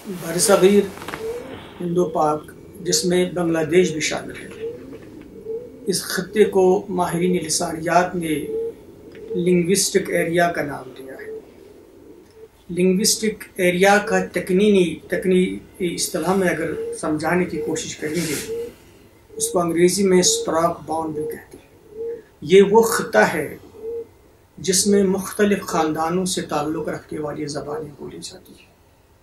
برصغیر ہند و پاک جس میں بنگلہ دیش بھی شامل ہے، اس خطے کو ماہرین لسانیات نے لنگوسٹک ایریا کا نام دیا ہے۔ لنگوسٹک ایریا کا تکنیکی اصطلاح میں اگر سمجھانے کی کوشش کریں گے، اس کو انگریزی میں اسپراک باؤنڈری کہتے ہیں۔ یہ وہ خطہ ہے جس میں مختلف خاندانوں سے تعلق رکھنے والی زبانیں بولی جاتی ہیں۔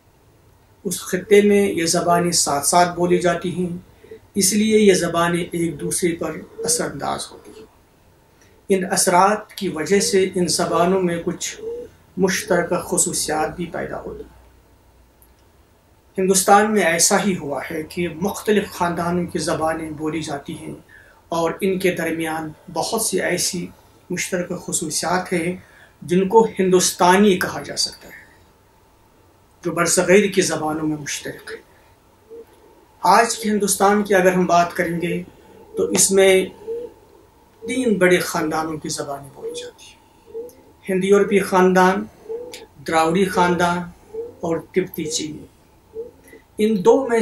اس خطے میں یہ زبانیں ساتھ ساتھ بولی جاتی ہیں، اس لیے یہ زبانیں ایک دوسرے پر اثر انداز ہوتی ہیں۔ ان اثرات کی وجہ سے ان زبانوں میں کچھ مشترکہ خصوصیات بھی پیدا ہوتی ہیں۔ ہندوستان میں ایسا ہی ہوا ہے کہ مختلف خاندانوں کی زبانیں بولی جاتی ہیں اور ان کے درمیان بہت سی ایسی مشترکہ خصوصیات ہیں جن کو ہندوستانی کہا جا سکتا ہے، جو برصغیر کی زبانوں میں مشترک ہے۔ آج کے ہندوستان کی اگر ہم بات کریں گے تو اس میں 3 بڑے خاندانوں کی زبانیں بولی جاتی ہیں: ہند یورپی خاندان، دراوڑی خاندان اور تبتی چینی۔ ان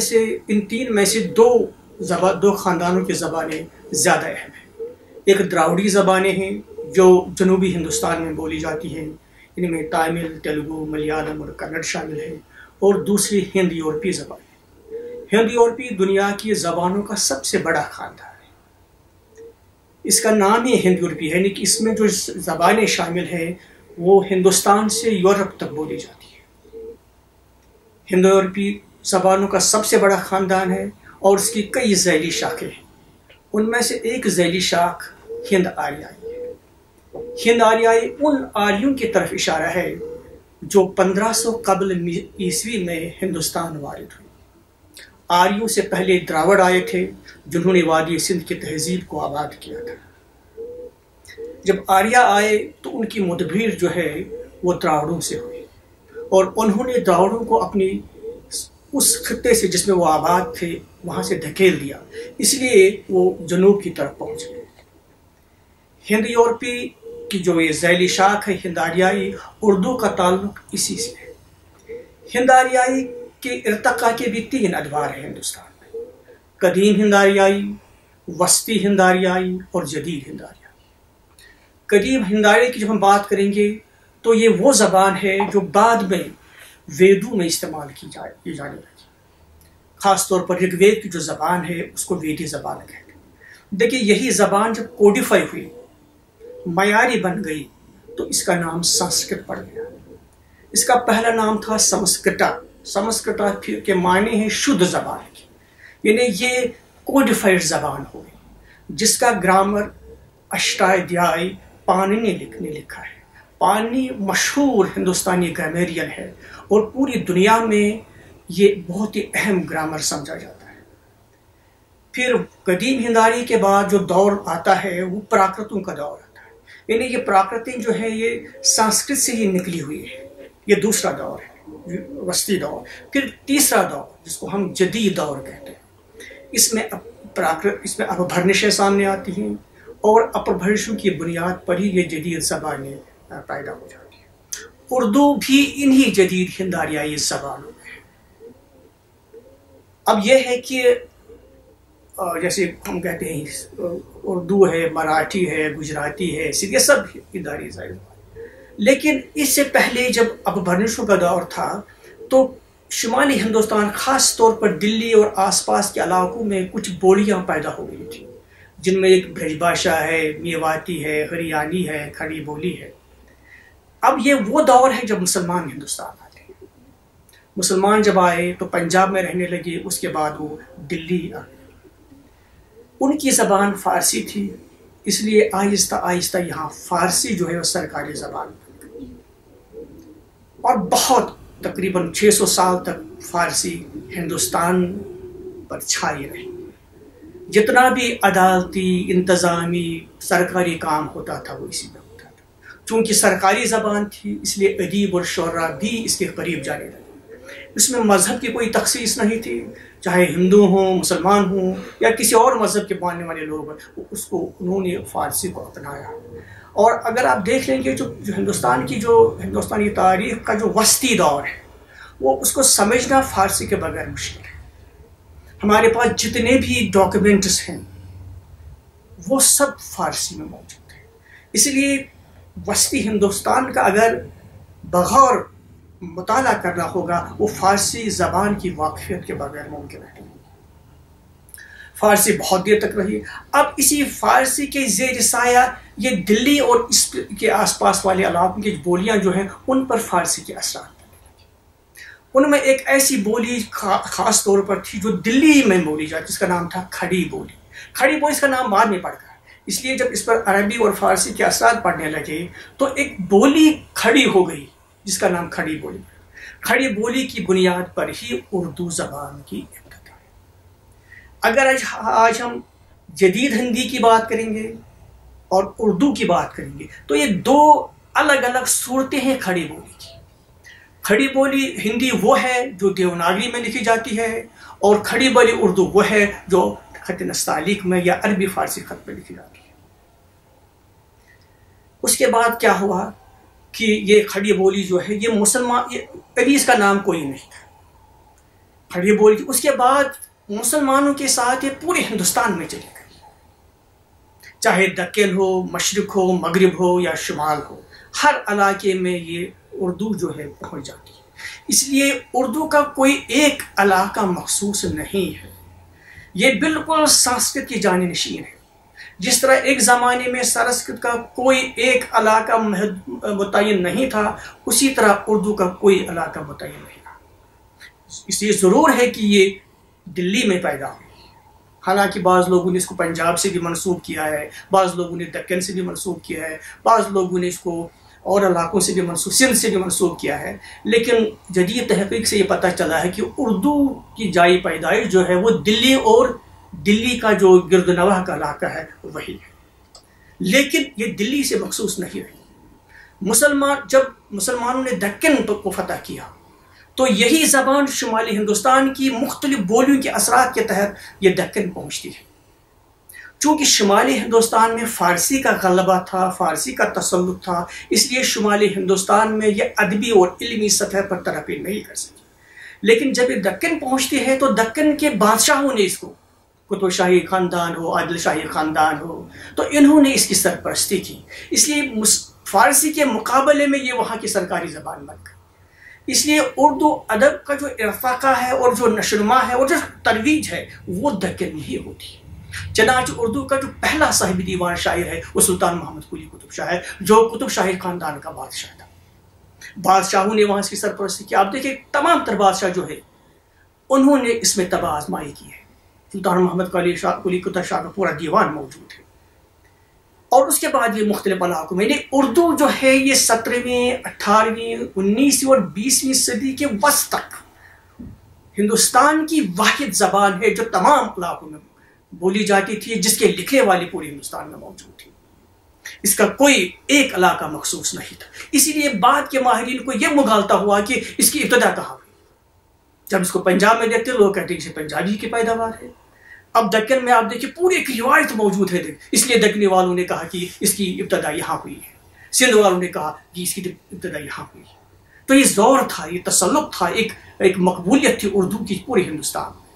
3 میں سے دو خاندانوں کی زبانیں زیادہ اہم ہیں۔ ایک دراوڑی زبانیں ہیں جو جنوبی ہندوستان میں بولی جاتی ہیں، ان میں تامل، تیلگو، ملیالم اور کنڑ شامل ہیں، اور دوسری ہند یورپی زبان ہے۔ ہند یورپی دنیا کی زبانوں کا سب سے بڑا خاندان ہے۔ اس کا نام ہی ہند یورپی ہے، یعنی کہ اس میں جو زبانیں شامل ہیں وہ ہندوستان سے یورپ تک بولی جاتی ہیں۔ ہند یورپی زبانوں کا سب سے بڑا خاندان ہے اور اس کی کئی ذیلی شاخیں ہیں۔ ان میں سے ایک ذیلی شاخ ہند آریائی ہے۔ ہند آریائی ان آریوں کی طرف اشارہ ہے جو 1500 قبل عیسوی میں ہندوستان وارد ہوئے۔ آریوں سے پہلے دراوڑ آئے تھے جنہوں نے وادی سندھ کی تہذیب کو آباد کیا تھا۔ جب آریہ آئے تو ان کی مدبیر جو ہے وہ دراوڑوں سے ہوئی، اور انہوں نے دراوڑوں کو اپنی اس خطے سے جس میں وہ آباد تھے وہاں سے دھکیل دیا، اس لیے وہ جنوب کی طرف پہنچ گئے۔ ہند یورپی کی جو یہ ذیلی شاخ ہے ہند آریائی، اردو کا تعلق اسی سے ہے۔ ہند آریائی کے ارتقاء کے بھی 3 ادوار ہیں ہندوستان میں: قدیم ہند آریائی، وسطی ہند آریائی اور جدید ہند آریائی۔ قدیم ہند آریائی کی جب ہم بات کریں گے تو یہ وہ زبان ہے جو بعد میں ویدوں میں استعمال کی جانے لگی۔ خاص طور پر رگ وید کی جو زبان ہے اس کو ویدی زبان کہتے ہیں۔ دیکھیے، یہی زبان جب کوڈیفائی ہوئی، معیاری بن گئی، تو اس کا نام سنسکرت پڑ گیا۔ اس کا پہلا نام تھا سمسکرتا۔ سمسکرتا کے معنی ہے شدھ زبان کی، یعنی یہ کوڈیفائڈ زبان ہوئی جس کا گرامر اشٹادھیائی پاننی نے لکھا ہے۔ پاننی مشہور ہندوستانی گرامیرین ہے اور پوری دنیا میں یہ بہت ہی اہم گرامر سمجھا جاتا ہے۔ پھر قدیم ہند آریائی کے بعد جو دور آتا ہے وہ پراکرتوں کا دور آتا ہے، یعنی یہ پراکرتیں جو ہے یہ سنسکرت سے ہی نکلی ہوئی ہے۔ یہ دوسرا دور ہے، وسطی دور۔ پھر تیسرا دور جس کو ہم جدید دور کہتے ہیں، اس میں اپبھرنشیں سامنے آتی ہیں، اور اپبھرنشوں کی بنیاد پر ہی یہ جدید زبانیں پیدا ہو جاتی ہیں۔ اردو بھی انہی جدید ہند آریائی زبانوں میں ہے۔ اب یہ ہے کہ جیسے ہم کہتے ہیں اردو ہے، مراٹھی ہے، گجراتی ہے، یہ سب ہند آریائی زبان، لیکن اس سے پہلے جب اپبھرنشوں کا دور تھا تو شمالی ہندوستان، خاص طور پر دلی اور آس پاس کے علاقوں میں کچھ بولیاں پیدا ہو گئی تھیں، جن میں ایک برج بھاشا ہے، میواتی ہے، ہریانی ہے، کھڑی بولی ہے۔ اب یہ وہ دور ہے جب مسلمان ہندوستان آتے ہیں۔ مسلمان جب آئے تو پنجاب میں رہنے لگے، اس کے بعد وہ دلی آ گئے۔ ان کی زبان فارسی تھی، اس لیے آہستہ آہستہ یہاں فارسی جو ہے وہ سرکاری زبان بن گئی، اور بہت تقریباً 600 سال تک فارسی ہندوستان پر چھائی رہی۔ جتنا بھی عدالتی، انتظامی، سرکاری کام ہوتا تھا وہ اسی میں ہوتا تھا۔ چونکہ سرکاری زبان تھی اس لیے ادیب اور شعراء بھی اس کے قریب جانے لگے۔ اس میں مذہب کی کوئی تخصیص نہیں تھی، چاہے ہندو ہوں، مسلمان ہوں یا کسی اور مذہب کے ماننے والے لوگ ہیں، انہوں نے فارسی کو اپنایا۔ اور اگر آپ دیکھ لیں گے جو ہندوستانی تاریخ کا جو وسطی دور ہے، وہ اس کو سمجھنا فارسی کے بغیر مشکل ہے۔ ہمارے پاس جتنے بھی ڈاکیومنٹس ہیں وہ سب فارسی میں موجود ہیں، اس لیے وسطی ہندوستان کا اگر بغور مطالعہ کرنا ہوگا وہ فارسی زبان کی واقفیت کے بغیر ممکن ہے۔ فارسی بہت دیر تک رہی، اب اسی فارسی کے زیر سایہ یہ دلی اور اس کے آس پاس والے علاقوں کی بولیاں جو ہیں ان پر فارسی کے اثرات پڑنے لگے۔ ان میں ایک ایسی بولی خاص طور پر تھی جو دلی میں بولی جاتی، جس کا نام تھا کھڑی بولی۔ کھڑی بولی اس کا نام بعد میں پڑ گیا، اس لیے جب اس پر عربی اور فارسی کے اثرات پڑنے لگے تو ایک بولی کھڑی ہو گئی جس کا نام کھڑی بولی۔ کھڑی بولی کی بنیاد پر ہی اردو زبان کی ابتدا ہے۔ اگر آج ہم جدید ہندی کی بات کریں گے اور اردو کی بات کریں گے تو یہ دو الگ الگ صورتیں ہیں کھڑی بولی کی۔ کھڑی بولی ہندی وہ ہے جو دیوناگری میں لکھی جاتی ہے، اور کھڑی بولی اردو وہ ہے جو خط نستعلیق میں یا عربی فارسی خط میں لکھی جاتی ہے۔ اس کے بعد کیا ہوا کہ یہ کھڑی بولی جو ہے یہ کبھی اس کا نام کوئی نہیں تھا، کھڑی بولی اس کے بعد مسلمانوں کے ساتھ یہ پورے ہندوستان میں چلی گئی، چاہے دکن ہو، مشرق ہو، مغرب ہو یا شمال ہو، ہر علاقے میں یہ اردو جو ہے پہنچ جاتی ہے۔ اس لیے اردو کا کوئی ایک علاقہ مخصوص نہیں ہے، یہ بالکل سنسکرت کی جانشین ہے۔ جس طرح ایک زمانے میں سنسکرت کا کوئی ایک علاقہ متعین نہیں تھا، اسی طرح اردو کا کوئی علاقہ متعین نہیں تھا۔ اس لیے ضرور ہے کہ یہ دلی میں پیدا ہوئی، حالانکہ بعض لوگوں نے اس کو پنجاب سے بھی منسوب کیا ہے، بعض لوگوں نے دکن سے بھی منسوب کیا ہے، بعض لوگوں نے اس کو اور علاقوں سے بھی منسوب، سندھ سے بھی منسوب کیا ہے، لیکن جدید تحقیق سے یہ پتہ چلا ہے کہ اردو کی جائے پیدائش جو ہے وہ دلی اور دلی کا جو گرد نواح کا علاقہ ہے وہی ہے، لیکن یہ دلی سے مخصوص نہیں رہی۔ جب مسلمانوں نے دکن کو فتح کیا تو یہی زبان شمالی ہندوستان کی مختلف بولیوں کے اثرات کے تحت یہ دکن پہنچتی ہے۔ چونکہ شمالی ہندوستان میں فارسی کا غلبہ تھا، فارسی کا تسلط تھا، اس لیے شمالی ہندوستان میں یہ ادبی اور علمی سطح پر ترقی نہیں کر سکی، لیکن جب یہ دکن پہنچتی ہے تو دکن کے بادشاہوں نے اس کو، قطب شاہی خاندان ہو، عادل شاہی خاندان ہو، تو انہوں نے اس کی سرپرستی کی، اس لیے فارسی کے مقابلے میں یہ وہاں کی سرکاری زبان بن گئی۔ اس لیے اردو ادب کا جو ارتقا ہے اور جو نشوونما ہے اور جو ترویج ہے وہ دکن میں ہی ہوتی ہے۔ چنانچہ اردو کا جو پہلا صاحب دیوان شاعر ہے وہ سلطان محمد قلی قطب شاہ ہے، جو قطب شاہی خاندان کا بادشاہ تھا۔ بادشاہوں نے وہاں اس کی سرپرستی کی۔ آپ دیکھیں تمام تر بادشاہ جو ہے انہوں نے اس میں تباہ آزمائی کی ہے۔ سلطان محمد قلی قطب شاہ کا پورا دیوان موجود ہے، اور اس کے بعد یہ مختلف علاقوں میں اردو جو ہے یہ 17ویں، 18ویں، 19ویں اور 20ویں صدی کے وسط تک ہندوستان کی واحد زبان ہے جو تمام علاقوں میں بولی جاتی تھی، جس کے لکھنے والے پورے ہندوستان میں موجود تھے۔ اس کا کوئی ایک علاقہ مخصوص نہیں تھا، اسی لیے بعد کے ماہرین کو یہ مغالطہ ہوا کہ اس کی ابتدا کہاں ہوئی۔ جب اس کو پنجاب میں دیکھتے لوگ کہتے ہیں کہ پنجابی کی پیداوار ہے۔ اب دکن میں آپ دیکھیں پوری ایک روایت موجود ہے، اس لیے دکنی والوں نے کہا کہ اس کی ابتدا یہاں ہوئی ہے، سندھ والوں نے کہا کہ اس کی ابتدا یہاں ہوئی ہے۔ تو یہ زور تھا، یہ تسلط تھا، ایک مقبولیت تھی اردو کی پورے ہندوستان میں۔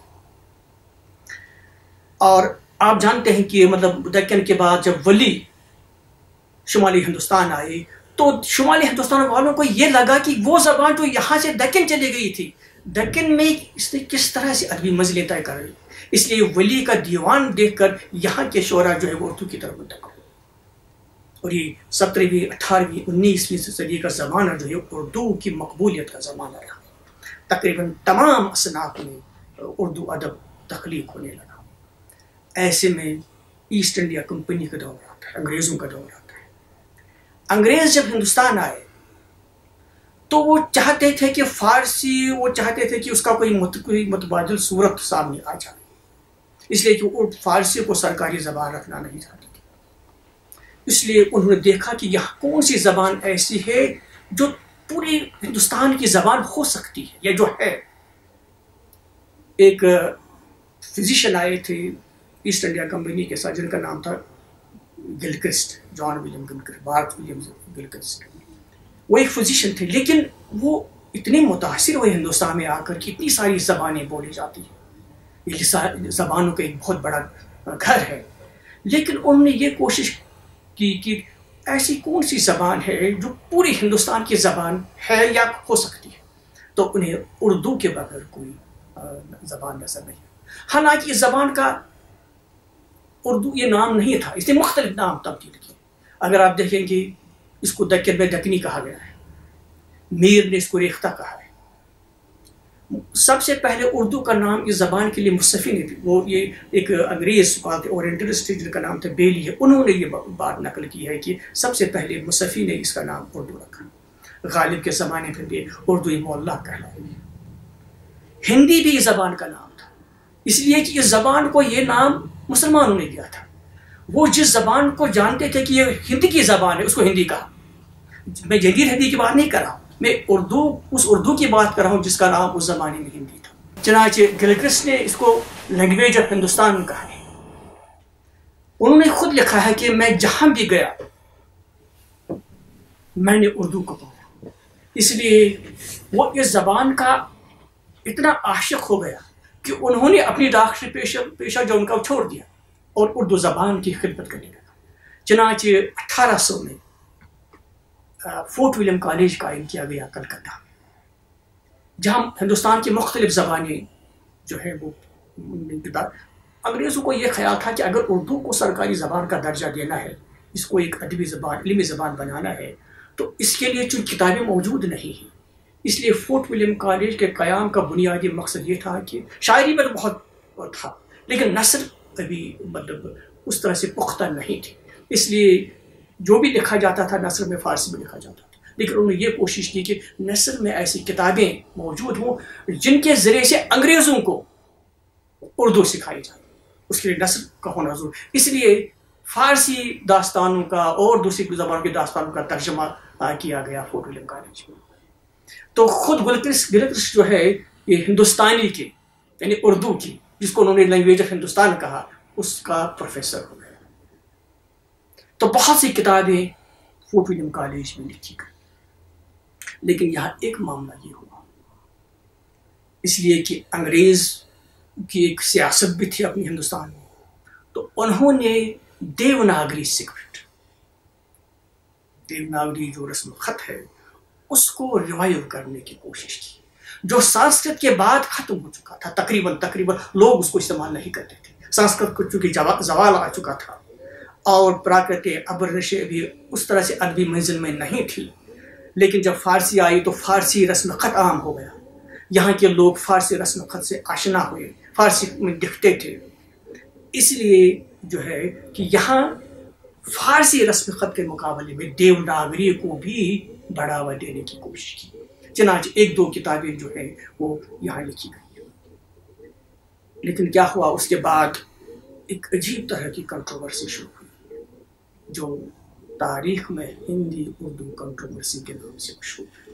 اور آپ جانتے ہیں کہ مطلب دکن کے بعد جب ولی شمالی ہندوستان آئے تو شمالی ہندوستان والوں کو یہ لگا کہ وہ زبان جو یہاں سے دکن چلی گئی تھی، دکن میں اس نے کس طرح سے ادبی منزلیں طے کر لی، اس لیے ولی کا دیوان دیکھ کر یہاں کے شعراء جو ہے وہ اردو کی طرف منتقل ہوئے، اور یہ 17ویں، 18ویں، 19ویں صدی کا زمانہ جو ہے اردو کی مقبولیت کا زمانہ رہا۔ تقریباً تمام اصناف میں اردو ادب تخلیق ہونے لگا۔ ایسے میں ایسٹ انڈیا کمپنی کا دور آتا ہے، انگریزوں کا دور آتا ہے۔ انگریز جب ہندوستان آئے تو وہ چاہتے تھے کہ فارسی، وہ چاہتے تھے کہ اس کا کوئی متبادل صورت سامنے آ جائے، اس لیے کہ وہ فارسی کو سرکاری زبان رکھنا نہیں چاہتے تھے۔ اس لیے انہوں نے دیکھا کہ یہاں کون سی زبان ایسی ہے جو پوری ہندوستان کی زبان ہو سکتی ہے یا جو ہے۔ ایک فزیشین آئے تھے ایسٹ انڈیا کمپنی کے ساتھ جن کا نام تھا Gilchrist, John William Gilchrist, Bart William Gilchrist. وہ ایک فزیشین تھے، لیکن وہ اتنے متاثر ہوئے ہندوستان میں آ کر کہ اتنی ساری زبانیں بولی جاتی ہیں، یہ زبانوں کا ایک بہت بڑا گھر ہے، لیکن انہوں نے یہ کوشش کی کہ ایسی کون سی زبان ہے جو پوری ہندوستان کی زبان ہے یا ہو سکتی ہے، تو انہیں اردو کے بغیر کوئی زبان نظر نہیں۔ حالانکہ اس زبان کا اردو یہ نام نہیں تھا، اس نے مختلف نام تبدیل کیے۔ اگر آپ دیکھیں کہ اس کو دکن میں دکنی کہا گیا ہے، میر نے اس کو ریختہ کہا ہے۔ سب سے پہلے اردو کا نام اس زبان کے لیے مصطفی نے دی، وہ یہ ایک انگریز اورینٹلسٹ جن کا نام تھا بیلی ہے، انہوں نے یہ بات نقل کی ہے کہ سب سے پہلے مصطفی نے اس کا نام اردو رکھا۔ غالب کے زمانے پہ بھی اردو معلّہ کہلائی۔ ہندی بھی اس زبان کا نام تھا، اس لیے کہ اس زبان کو یہ نام مسلمانوں نے دیا تھا۔ وہ جس زبان کو جانتے تھے کہ یہ ہند کی زبان ہے، اس کو ہندی کہا۔ میں جدید ہندی کی بات نہیں کر رہا ہوں، میں اس اردو کی بات کر رہا ہوں جس کا نام اس زمانے میں ہندی تھا۔ چنانچہ گلگرس نے اس کو لینگویج آف ہندوستان کہا ہے۔ انہوں نے خود لکھا ہے کہ میں جہاں بھی گیا میں نے اردو کو پڑھا، اس لیے وہ اس زبان کا اتنا عاشق ہو گیا کہ انہوں نے اپنی ڈاکٹری پیشہ جو ان کا چھوڑ دیا اور اردو زبان کی خدمت کرنے لگا۔ چنانچہ 1800 میں فورٹ ولیم کالج قائم کیا گیا کلکتہ، جہاں ہندوستان کی مختلف زبانیں جو ہے وہ انگریزوں کو یہ خیال تھا کہ اگر اردو کو سرکاری زبان کا درجہ دینا ہے، اس کو ایک ادبی زبان، علمی زبان بنانا ہے، تو اس کے لیے چونکہ کتابیں موجود نہیں ہیں، اس لیے فورٹ ولیم کالج کے قیام کا بنیادی مقصد یہ تھا کہ شاعری میں تو بہت تھا لیکن نثر ابھی مطلب اس طرح سے پختہ نہیں تھی، اس لیے جو بھی لکھا جاتا تھا نثر میں فارسی میں لکھا جاتا تھا، لیکن انہوں نے یہ کوشش کی کہ نثر میں ایسی کتابیں موجود ہوں جن کے ذریعے سے انگریزوں کو اردو سکھائی جائے، اس کے لیے نثر کا ہونا ضرور، اس لیے فارسی داستانوں کا اور دوسری زبانوں کی داستانوں کا ترجمہ کیا گیا فورٹ ولیم کالج میں۔ تو خود گلگرس جو ہے یہ ہندوستانی کے یعنی اردو کی، جس کو انہوں نے لینگویج آف ہندوستان کہا، اس کا پروفیسر ہو گیا۔ تو بہت سی کتابیں فورٹ ولیم کالج میں لکھی گئی، لیکن یہاں ایک معاملہ یہ ہوا، اس لیے کہ انگریز کی ایک سیاست بھی تھی اپنی ہندوستان میں، تو انہوں نے دیوناگری سکرپٹ، دیوناگری جو رسم خط ہے، اس کو ریوائیو کرنے کی کوشش کی، جو سنسکرت کے بعد ختم ہو چکا تھا، تقریباً لوگ اس کو استعمال نہیں کرتے تھے۔ سنسکرت کو چونکہ زوال آ چکا تھا اور پراکرت ابرنشے بھی اس طرح سے ادبی منزل میں نہیں تھی، لیکن جب فارسی آئی تو فارسی رسم خط عام ہو گیا، یہاں کے لوگ فارسی رسم خط سے آشنا ہوئے، فارسی میں لکھتے تھے، اس لیے جو ہے کہ یہاں فارسی رسم خط کے مقابلے میں دیوناگری کو بھی بڑھاوا دینے کی کوشش کی، چنانچہ ایک دو کتابیں جو ہیں وہ یہاں لکھی گئی۔ لیکن کیا ہوا، اس کے بعد ایک عجیب طرح کی کنٹروورسی شروع ہوئی جو تاریخ میں ہندی اردو کنٹروورسی کے نام سے مشہور ہے۔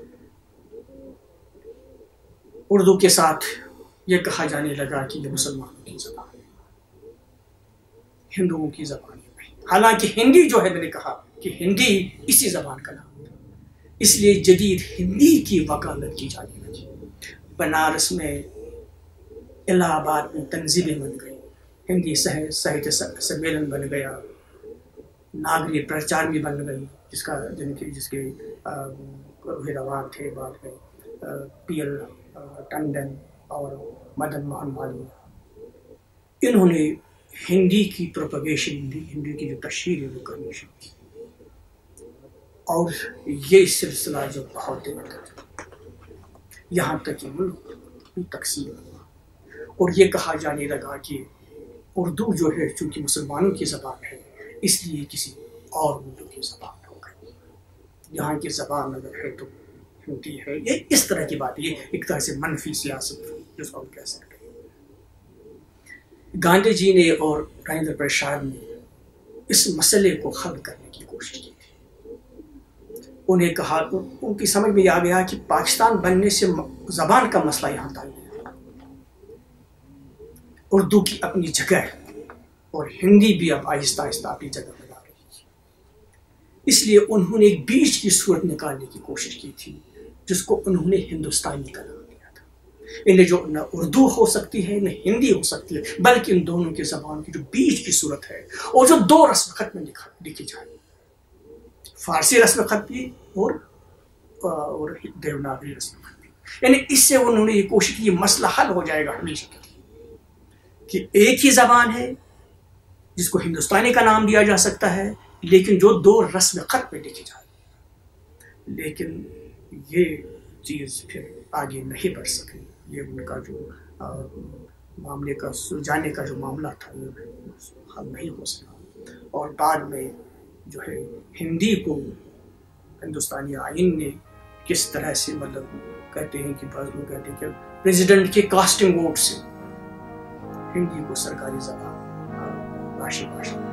اردو کے ساتھ یہ کہا جانے لگا کہ یہ مسلمانوں کی زبان ہے، ہندوؤں کی زبان نہیں، حالانکہ ہندی جو ہے میں نے کہا کہ ہندی اسی زبان کا نام ہے، اس لیے جدید ہندی کی وکالت کی جانے لگی۔ بنارس میں، الہ آباد میں تنظیمیں بن گئی، ہندی ساہتیہ سمیلن بن گیا، ناگری پرچار بھی بن گئی، جس کے روان تھے بعد میں پی ایل ٹنڈن اور مدن موہن مالویہ، انہوں نے ہندی کی پروپگیشن، ہندی کی جو تشہیر ہے وہ کرنی شروع کی، اور یہ سلسلہ جو بہت دیر تک یہاں تک کہ ملک بھی تقسیم ہوا، اور یہ کہا جانے لگا کہ اردو جو ہے چونکہ مسلمانوں کی زبان ہے، اس لیے کسی اور ملک کی زبان ہو گئی، یہاں کی زبان اگر ہے تو ہندی ہے۔ یہ اس طرح کی بات، یہ ایک طرح سے منفی سیاست جس کو ہم کہہ سکتے ہیں۔ گاندھی جی نے اور راجندر پرساد نے اس مسئلے کو حل کرنے کی کوشش کی تھی۔ انہیں کہا، ان کی سمجھ میں آ گیا کہ پاکستان بننے سے زبان کا مسئلہ یہاں تک نہیں ہے، اردو کی اپنی جگہ ہے اور ہندی بھی اب آہستہ آہستہ اپنی جگہ بنا رہی ہے، اس لیے انہوں نے ایک بیچ کی صورت نکالنے کی کوشش کی تھی جس کو انہوں نے ہندوستانی کا نام دیا تھا۔ انہیں جو نہ اردو ہو سکتی ہے نہ ہندی ہو سکتی ہے، بلکہ ان دونوں کی زبان کی جو بیچ کی صورت ہے اور جو دو رسم خط میں لکھی جائے، فارسی رسم خط بھی اور دیوناگری رسم خط بھی، یعنی اس سے انہوں نے یہ کوشش کی یہ مسئلہ حل ہو جائے گا ہمیشہ کے لیے کہ ایک ہی زبان ہے جس کو ہندوستانی کا نام دیا جا سکتا ہے، لیکن جو دو رسم خط میں لکھی جائے۔ لیکن یہ چیز پھر آگے نہیں بڑھ سکی، یہ ان کا جو معاملے کا سلجھانے کا جو معاملہ تھا وہ حل نہیں ہو سکا، اور بعد میں جو ہے ہندی کو ہندوستانی آئین نے کس طرح سے مطلب کہتے ہیں کہ بعض لوگ کہتے ہیں کہ پریزیڈنٹ کے کاسٹنگ ووٹ سے ہندی کو سرکاری زبان راشی باشا